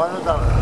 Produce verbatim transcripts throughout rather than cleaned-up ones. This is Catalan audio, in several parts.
Bueno, tarda.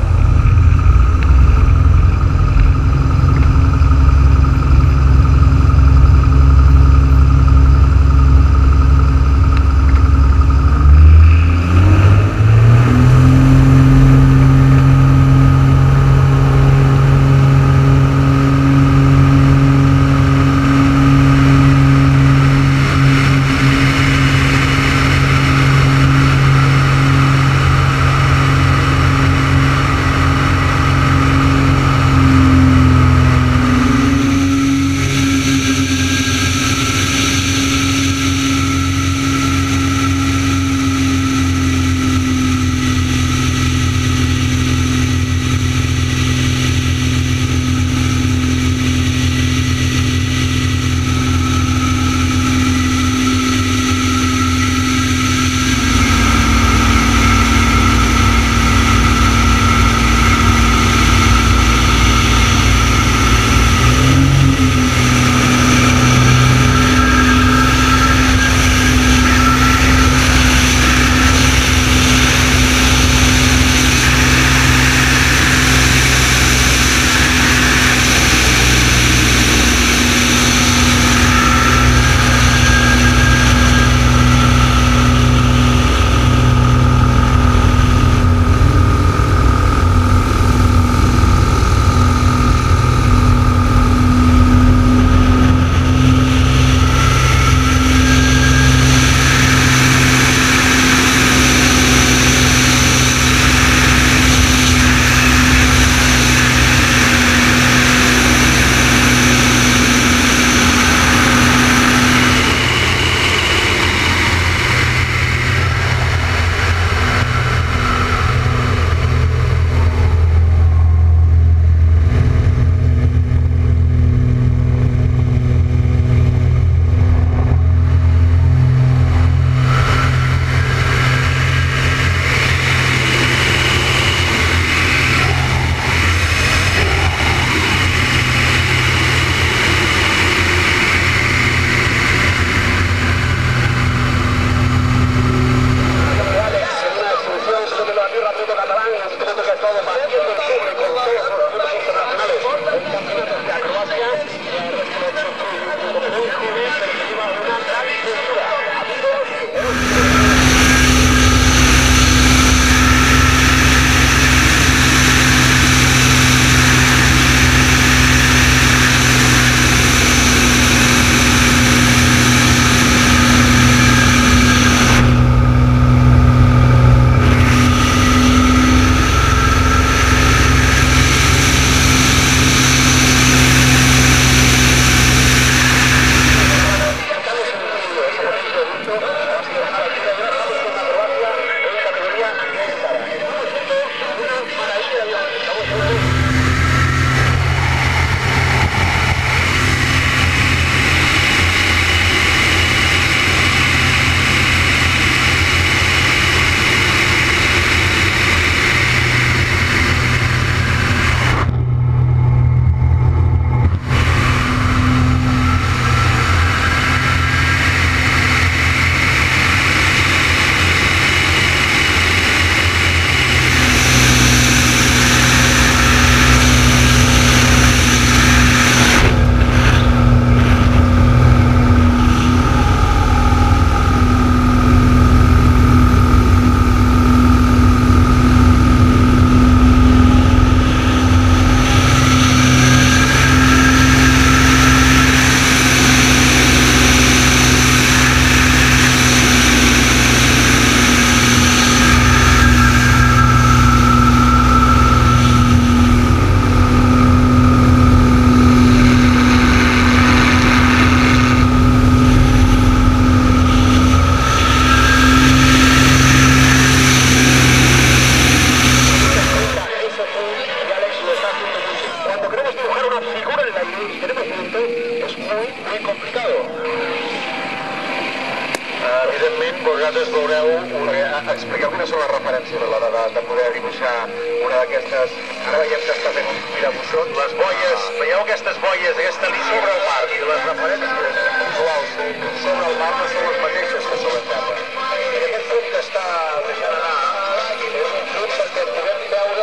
vosaltres veureu, expliqueu quines són les referències a l'hora de, de poder dibuixar una d'aquestes. Ara veiem que està fent un tirabuixot. Les boies, veieu aquestes boies, aquesta línia sobre el mar, i les referències visuals sobre el mar no són les mateixes que sobre el terra. I aquest punt que està deixant anar, és un punt perquè podem veure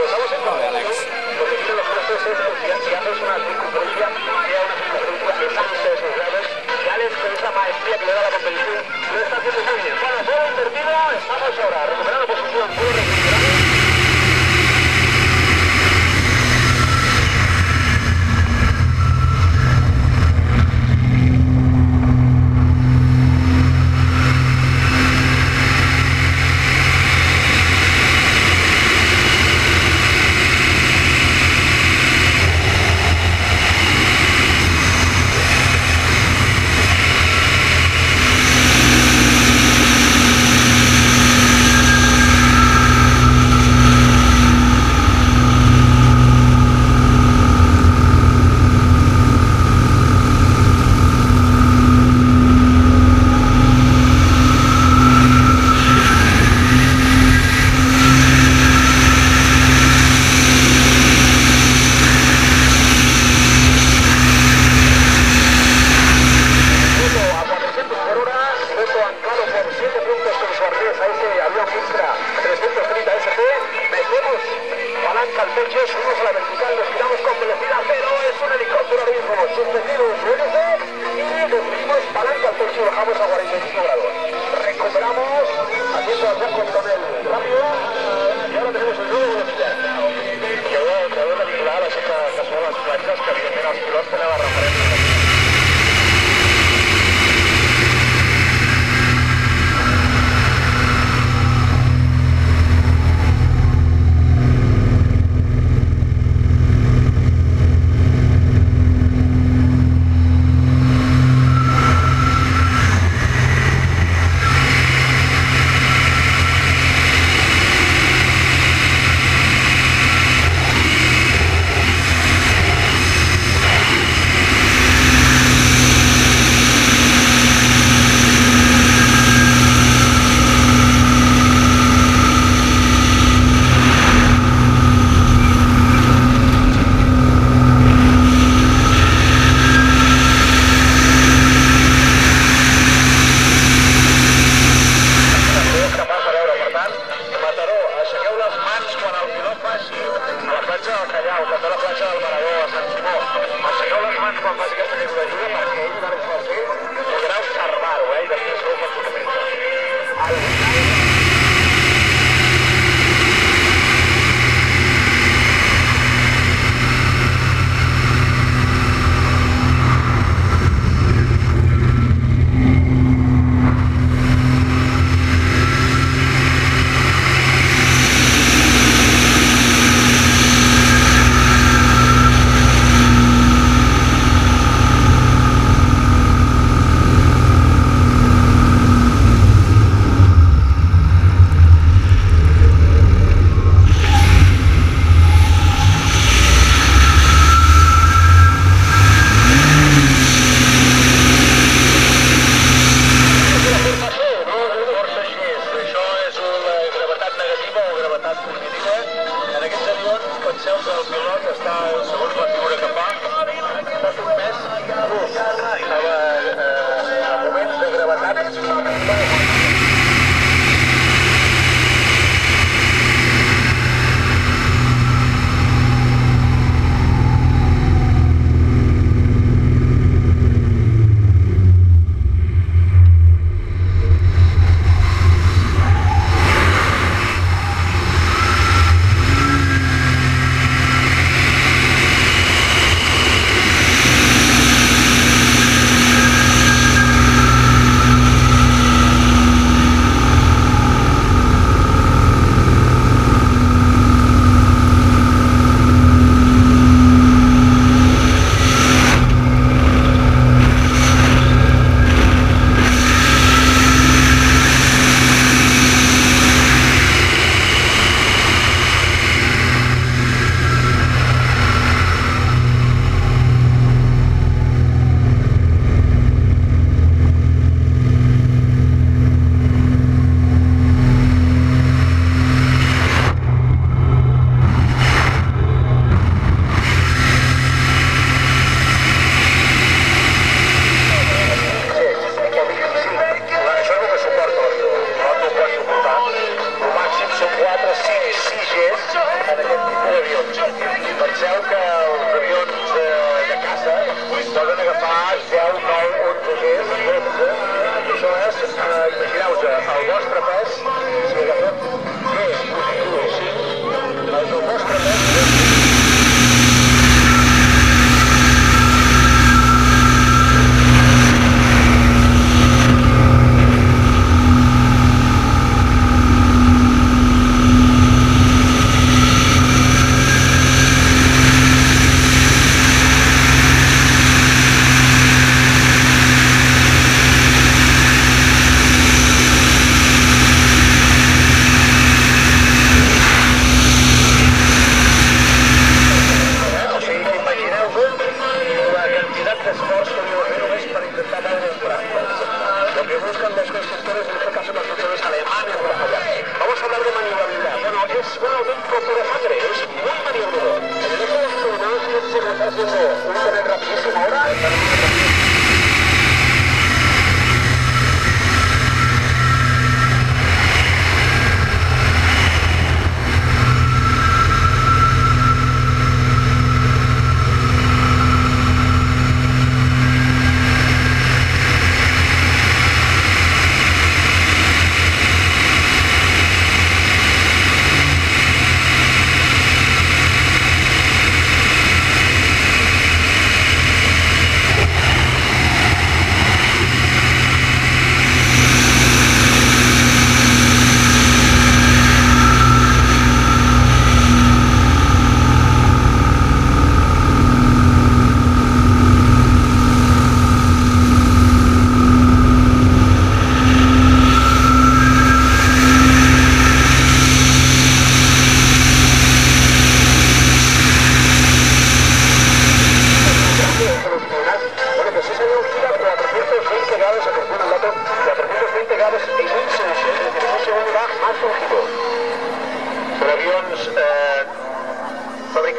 estamos en Alex. Lo que quieren los jueces es que si haces una circunferencia, sea una circunferencia exacta de esos grados, y Alex, con esa maestría que le da la competición, lo está haciendo muy bien. Bueno, juego invertido, estamos ahora recuperando posición, juego recuperado.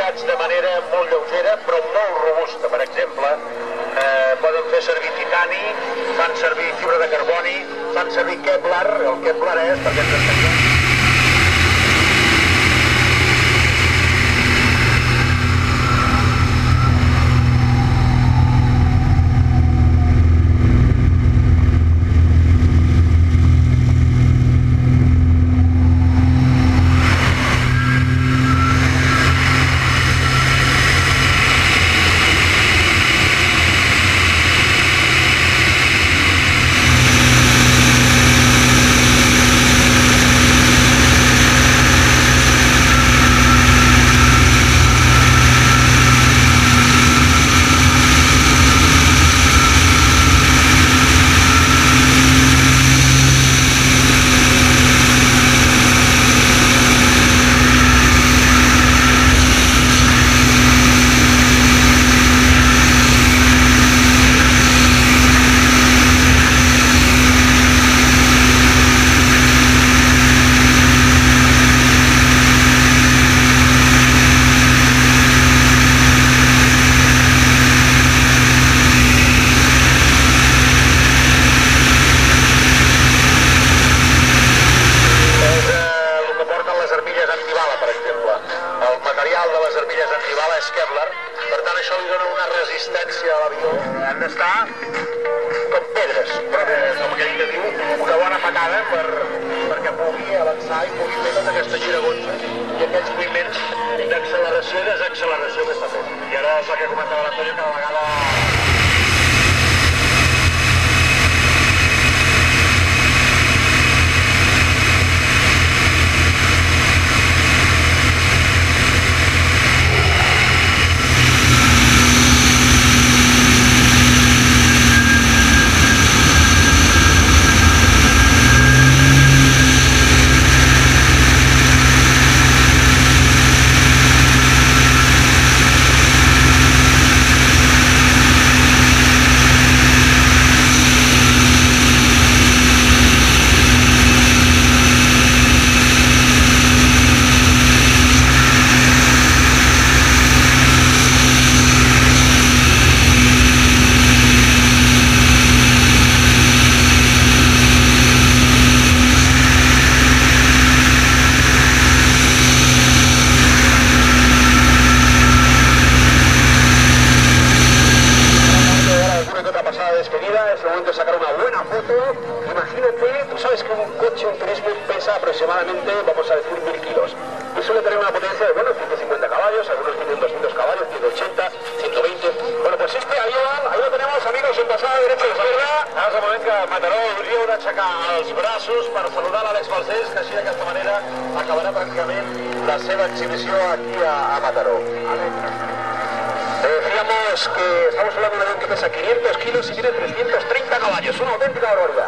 fabricats de manera molt lleugera però molt robusta. Per exemple, eh, poden fer servir titani, fan servir fibra de carboni, fan servir Kevlar. El Kevlar és, perquè ens entenguem, han d'estar com pedres, com aquell que diu, una bona patada per, perquè pugui avançar i pugui fer tota aquesta giragonsa i aquests moviments d'acceleració i desacceleració que està fent. I ara és el que comentava l'Antonio, cada vegada... Es el momento de sacar una buena foto. Imagínate, tú sabes que un coche, un turismo, pesa aproximadamente, vamos a decir, mil kilos. Y suele tener una potencia de, bueno, ciento cincuenta caballos, algunos tienen doscientos caballos, ciento ochenta, ciento veinte. Bueno, pues este avión, ahí lo tenemos, amigos, en pasada derecha y izquierda. Ara és el moment que Mataró hauríeu d'aixecar els braços per saludar l'Àlex Balcells, que així d'aquesta manera acabarà pràcticament la seva exhibició aquí a, a Mataró. Decíamos que estamos hablando de un avión que pesa quinientos kilos y tiene trescientos treinta caballos, una auténtica barbaridad.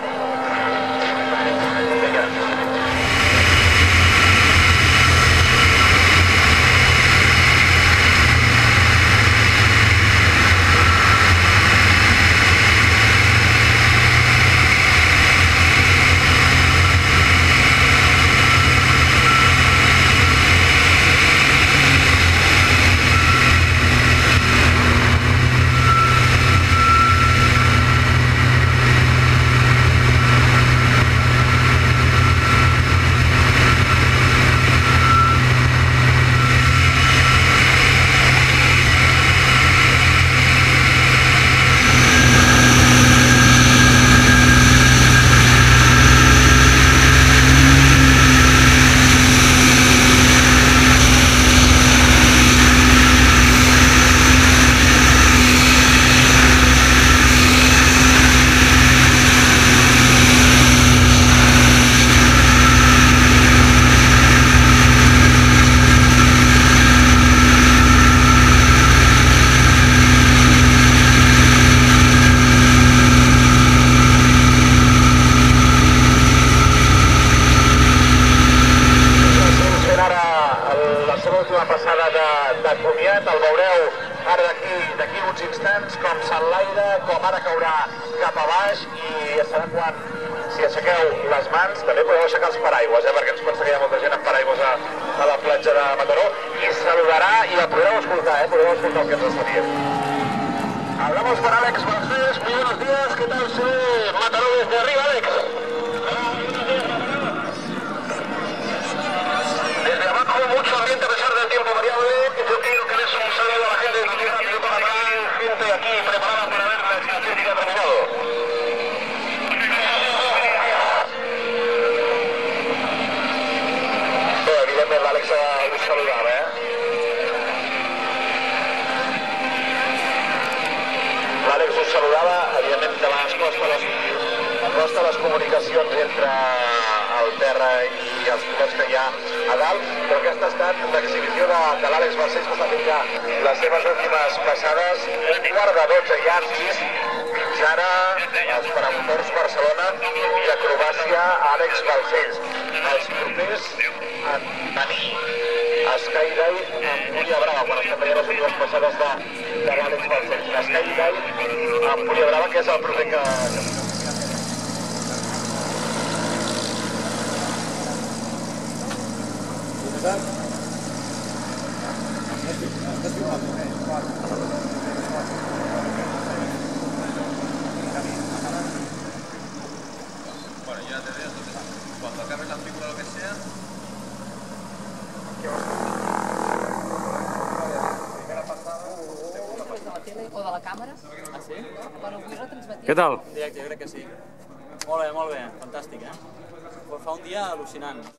El veureu ara d'aquí uns instants com s'enlaira, com ara caurà cap a baix i ja serà quan, si aixequeu les mans, també podeu aixecar els paraigües, eh, perquè ens consta que hi ha molta gent amb paraigües a, a la platja de Mataró, i saludarà ja podreu escoltar, eh? Podreu escoltar el que ens està dient. Hablamos con Alex Balcells. Muy buenos días. ¿Qué tal se ve Mataró desde arriba, Alex? Desde abajo mucho ambiente a pesar del tiempo variable. Yo quiero que des un saludo a la gente de la tierra de Paraguay, gente aquí preparada para ver la exhibición que ha terminado. Bé, evidentment l'Àlex us saludava, eh? L'Àlex us saludava, evidentment de les costes, costa les comunicacions entre el terra i els pilots que hi ha a dalt, però aquesta ha estat l'exhibició de, de l'Àlex Balcells, que està fent ja les seves últimes passades. Un quart de dotze ja han vist fins ara els paramotors Barcelona i acrobàcia Àlex Balcells. Els propers en tenir a Skydive amb Púria Brava, quan estem veient les últimes passades de, de l'Àlex Balcells. A Skydive amb Púria Brava, que és el proper que... Bueno, ya te veo, entonces cuando acabes la película o lo que sea... O de la càmera? Ah, sí? Bueno, vull retransmetir. Què tal? Directe, jo crec que sí. Molt bé, molt bé. Fantàstic, eh? Fa un dia al·lucinant.